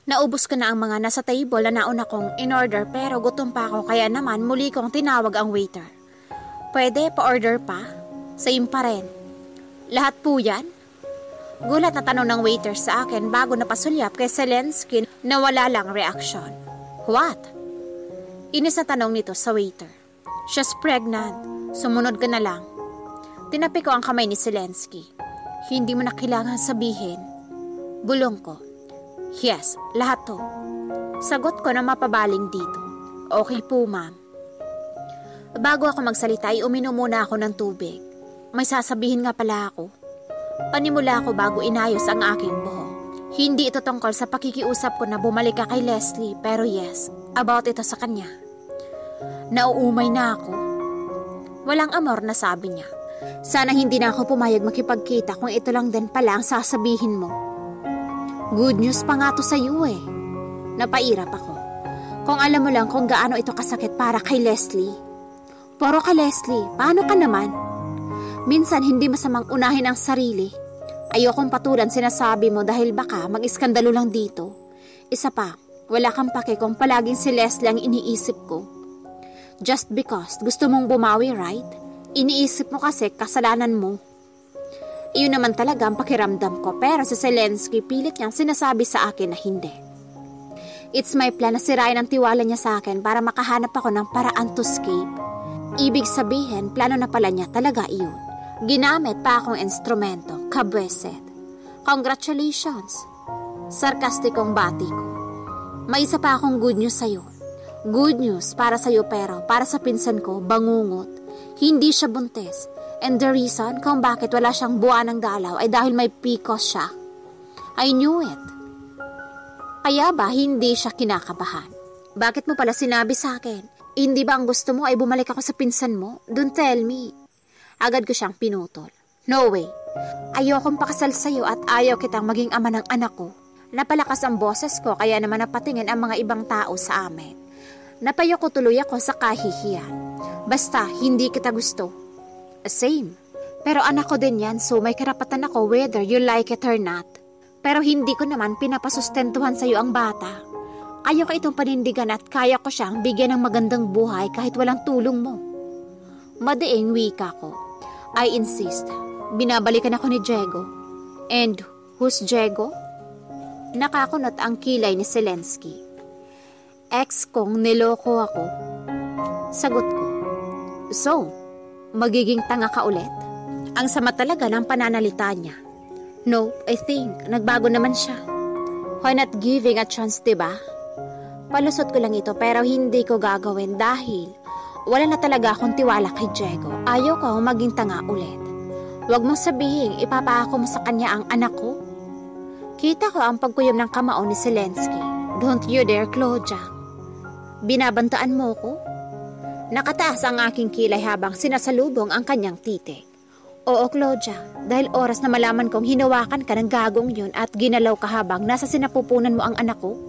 Naubos ko na ang mga nasa table na nauna kong in-order pero gutom pa ako kaya naman muli kong tinawag ang waiter. Pwede pa-order pa? Same pa rin. Lahat po yan? Gulat na tanong ng waiter sa akin bago napasulyap kay Zelensky na wala lang reaksyon. What? Inis na tanong nito sa waiter. She's pregnant. Sumunod ka na lang. Tinapi ko ang kamay ni Zelensky. Hindi mo na kailangan sabihin. Bulong ko. Yes, lahat to. Sagot ko na mapabaling dito. Okay po, ma'am. Bago ako magsalita ay uminom muna ako ng tubig. May sasabihin nga pala ako. Panimula ako bago inayos ang aking buhok. Hindi ito tungkol sa pakikiusap ko na bumalik ka kay Leslie pero yes, about ito sa kanya. Nauumay na ako. Walang amor na sabi niya. Sana hindi na ako pumayag makipagkita kung ito lang din pala ang sasabihin mo. Good news pa nga to sa iyo eh. Napairap ako. Kung alam mo lang kung gaano ito kasakit para kay Leslie. Pero kay Leslie, paano ka naman? Minsan hindi masamang unahin ang sarili. Ayokong patulan sinasabi mo dahil baka mag-iskandalo lang dito. Isa pa, wala kang pake kung palaging si Leslie ang iniisip ko. Just because gusto mong bumawi, right? Iniisip mo kasi kasalanan mo. Iyon naman talaga ang pakiramdam ko pero si Zelensky pilit niyang sinasabi sa akin na hindi. It's my plan na sirain ang tiwala niya sa akin para makahanap ako ng paraan to escape. Ibig sabihin, plano na pala niya talaga iyon. Ginamit pa akong instrumento, kabweset. Congratulations! Sarkastikong bati ko. May isa pa akong good news sa'yo. Good news para sa'yo pero para sa pinsan ko, bangungot. Hindi siya buntis. And the reason kung bakit wala siyang buwan ng dalaw ay dahil may PCOS siya. I knew it. Kaya ba hindi siya kinakabahan? Bakit mo pala sinabi sa akin? Hindi ba ang gusto mo ay bumalik ako sa pinsan mo? Don't tell me. Agad ko siyang pinutol. No way. Ayokong pakasal sa'yo at ayaw kitang maging ama ng anak ko. Napalakas ang boses ko kaya naman napatingin ang mga ibang tao sa amin. Napayo ko tuloy ako sa kahihiyan. Basta, hindi kita gusto. Same. Pero anak ko din yan so may karapatan ako whether you like it or not. Pero hindi ko naman pinapasustentuhan sa'yo ang bata. Ayaw ko itong panindigan at kaya ko siyang bigyan ng magandang buhay kahit walang tulong mo. Madaing wika ko. I insist. Binabalikan ako ni Diego. And who's Diego? Nakakunot ang kilay ni Zelensky. Ex kong niloko ako. Sagot ko. So, magiging tanga ka ulit? Ang sama talaga ng pananalita niya. No, I think nagbago naman siya. Why not giving a chance, diba? Palusot ko lang ito pero hindi ko gagawin dahil wala na talaga akong tiwala kay Diego. Ayaw ko maging tanga ulit. Huwag mong sabihin ipapaako mo sa kanya ang anak ko. Kita ko ang pagkuyom ng kamao ni Zelensky. Don't you dare, Claudia. Binabantaan mo ko? Nakataas ang aking kilay habang sinasalubong ang kanyang titik. Oo, Claudia, dahil oras na malaman kong hinawakan ka ng gagong yun at ginalaw ka habang nasa sinapupunan mo ang anak ko.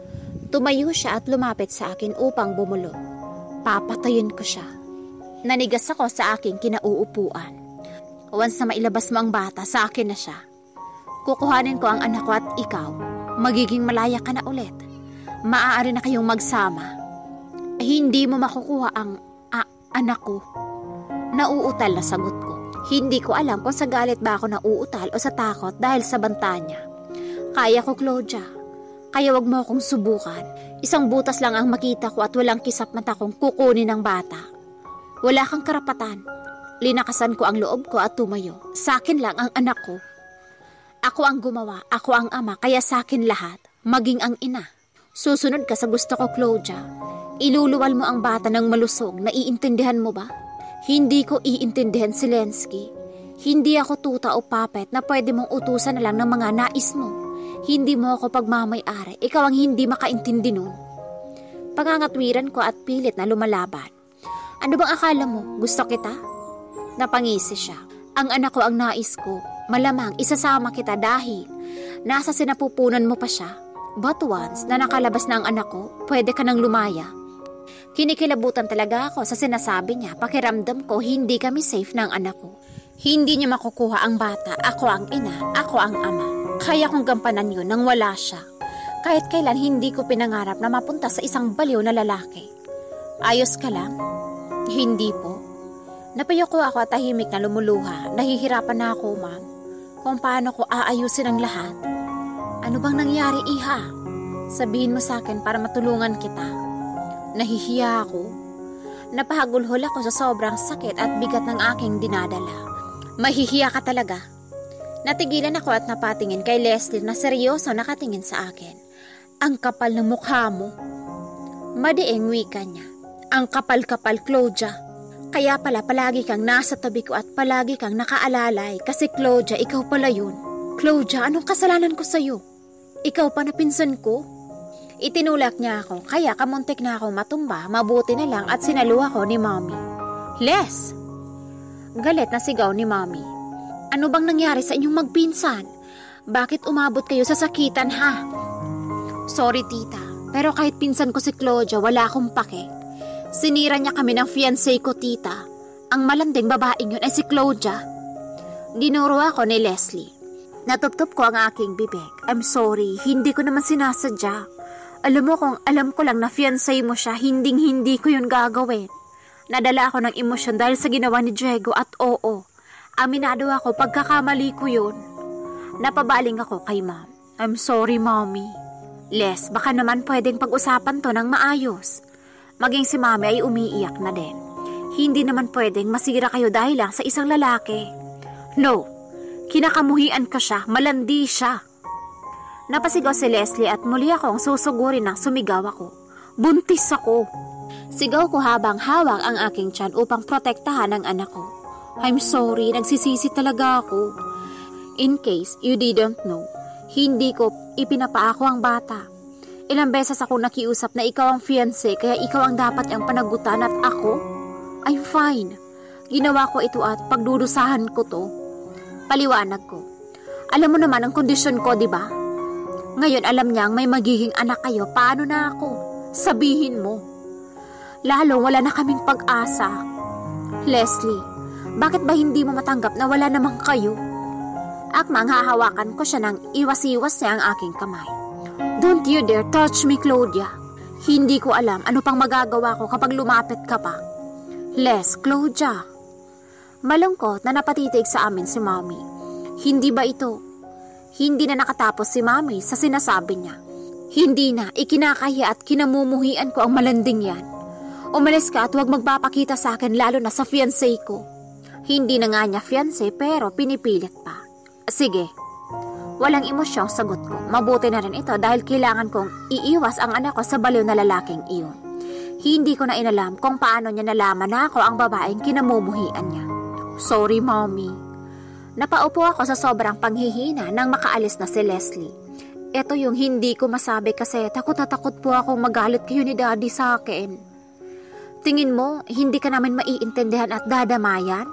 Tumayo siya at lumapit sa akin upang bumulong. Papatayin ko siya. Nanigas ako sa aking kinauupuan. Once na mailabas mo ang bata, sa akin na siya. Kukuhanin ko ang anak ko at ikaw. Magiging malaya ka na ulit. Maaari na kayong magsama. Hindi mo makukuha ang anak ko. Nauutal na sagot ko. Hindi ko alam kung sa galit ba ako nauutal o sa takot dahil sa banta niya. Kaya ko, Claudia. Kaya wag mo akong subukan. Isang butas lang ang makita ko at walang kisap mata kong kukunin ng bata. Wala kang karapatan. Linakasan ko ang loob ko at tumayo. Sa akin lang ang anak ko. Ako ang gumawa, ako ang ama, kaya sa akin lahat, maging ang ina. Susunod ka sa gusto ko, Claudia. Iluluwal mo ang bata ng malusog, naiintindihan mo ba? Hindi ko iintindihan, Zelensky. Hindi ako tuta o puppet na pwede mong utusan na lang ng mga nais mo. Hindi mo ako pagmamay-ari, ikaw ang hindi makaintindi nun. Pangangatwiran ko at pilit na lumalaban. Ano bang akala mo? Gusto kita? Napangisi siya. Ang anak ko ang nais ko. Malamang isasama kita dahil nasa sinapupunan mo pa siya. But once na nakalabas na ang anak ko, pwede ka nang lumaya. Kinikilabutan talaga ako sa sinasabi niya. Pakiramdam ko hindi kami safe ng anak ko. Hindi niya makukuha ang bata. Ako ang ina, ako ang ama. Kaya kong gampanan yun nang wala siya. Kahit kailan hindi ko pinangarap na mapunta sa isang baliw na lalaki. Ayos ka lang? Hindi po. Napayuko ako at tahimik na lumuluha. Nahihirapan na ako, ma'am, kung paano ko aayusin ang lahat. Ano bang nangyari, iha? Sabihin mo sa akin para matulungan kita. Nahihiya ako. Napahagulhol ako sa sobrang sakit at bigat ng aking dinadala. Mahihiya ka talaga. Natigilan ako at napatingin kay Leslie na seryoso nakatingin sa akin. Ang kapal ng mukha mo. Madiing wika niya. Ang kapal-kapal, Claudia. Kaya pala palagi kang nasa tabi ko at palagi kang nakaalalay kasi Claudia, ikaw pala yun. Claudia, anong kasalanan ko sa'yo? Ikaw pa na pinsan ko? Itinulak niya ako kaya kamuntik na ako matumba, mabuti na lang at sinaluwa ko ni Mommy. Les! Galit na sigaw ni Mommy. Ano bang nangyari sa inyong magpinsan? Bakit umabot kayo sa sakitan, ha? Sorry, tita, pero kahit pinsan ko si Claudia, wala akong pake. Sinira niya kami ng fiancé ko, tita. Ang malanding babaeng yun ay si Claudia. Dinuro ako ni Leslie. Natuptop ko ang aking bibig. I'm sorry, hindi ko naman sinasadya. Alam mo kung alam ko lang na fiancé mo siya, hindi ko yun gagawin. Nadala ako ng emosyon dahil sa ginawa ni Diego at oo, aminado ako pagkakamali ko yun. Napabaling ako kay ma'am. I'm sorry, mommy. Les, baka naman pwedeng pag-usapan to ng maayos. Maging si mami ay umiiyak na din. Hindi naman pwedeng masira kayo dahil lang sa isang lalaki. No, kinakamuhian ka siya, malandi siya. Napasigaw si Leslie at muli akong susugurin ng sumigaw ako. Buntis ako. Sigaw ko habang hawak ang aking tiyan upang protektahan ang anak ko. I'm sorry, nagsisisi talaga ako. In case you didn't know, hindi ko ipinapaako ang bata. Ilang beses ako nakiusap na ikaw ang fiancé kaya ikaw ang dapat ang panagutan at ako? I'm fine. Ginawa ko ito at pagdudusahan ko to. Paliwanag ko. Alam mo naman ang kondisyon ko, di ba? Ngayon alam niyang may magiging anak kayo. Paano na ako? Sabihin mo. Lalo wala na kaming pag-asa. Leslie, bakit ba hindi mo matanggap na wala namang kayo? Akmang hahawakan ko siya ng iwas-iwas niya ang aking kamay. Don't you dare touch me, Claudia. Hindi ko alam ano pang magagawa ko kapag lumapit ka pa. Les, Claudia. Malungkot na napatitig sa amin si Mommy. Hindi ba ito? Hindi na nakatapos si Mommy sa sinasabi niya. Hindi na, ikinakahiya at kinamumuhian ko ang malanding yan. Umalis ka at huwag magpapakita sa akin lalo na sa fiancé ko. Hindi na nga niya fiancé pero pinipilit pa. Sige, walang emosyong sagot ko. Mabuti na rin ito dahil kailangan kong iiwas ang anak ko sa baliw na lalaking iyon. Hindi ko na inalam kung paano niya nalaman na ako ang babaeng kinamumuhian niya. Sorry, Mommy. Napaupo ako sa sobrang panghihina nang makaalis na si Leslie. Ito yung hindi ko masabi kasi takot na takot po ako magalit kayo ni Daddy sa akin. Tingin mo, hindi ka namin maiintindihan at dadamayan?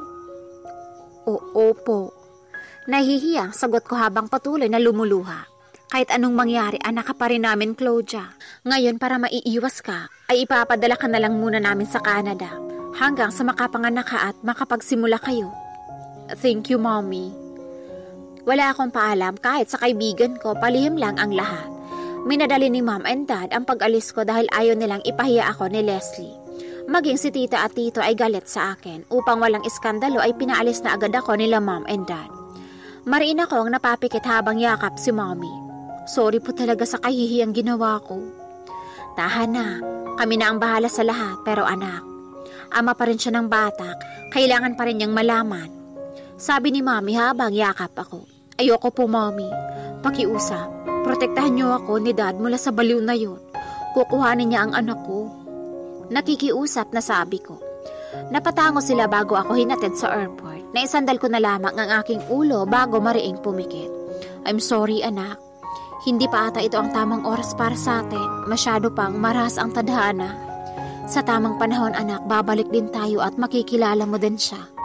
Oo po. Nahihiyang sagot ko habang patuloy na lumuluha. Kahit anong mangyari, anak ka pa rin namin, Claudia. Ngayon para maiiwas ka, ay ipapadala ka na lang muna namin sa Canada hanggang sa makapanganak ka at makapagsimula kayo. Thank you, Mommy. Wala akong paalam kahit sa kaibigan ko, palihim lang ang lahat. Minadali ni Mom and Dad ang pag-alis ko dahil ayaw nilang ipahiya ako ni Leslie. Maging si tita at tito ay galit sa akin. Upang walang iskandalo ay pinaalis na agad ako nila Mom and Dad. Mariin ako ang napapikit habang yakap si Mommy. Sorry po talaga sa kahihiyang ginawa ko. Tahan na, kami na ang bahala sa lahat pero anak, ama pa rin siya ng bata, kailangan pa rin niyang malaman. Sabi ni Mommy habang yakap ako. Ayoko po, Mommy. Pakiusap, protektahan niyo ako ni Dad mula sa baliw na yun. Kukuhanin niya ang anak ko. Nakikiusap na sabi ko. Napatango sila bago ako hinatid sa airport. Naisandal ko na lamang ang aking ulo bago mariing pumikit. I'm sorry, anak. Hindi pa ata ito ang tamang oras para sa atin. Masyado pang maras ang tadhana. Sa tamang panahon, anak, babalik din tayo at makikilala mo din siya.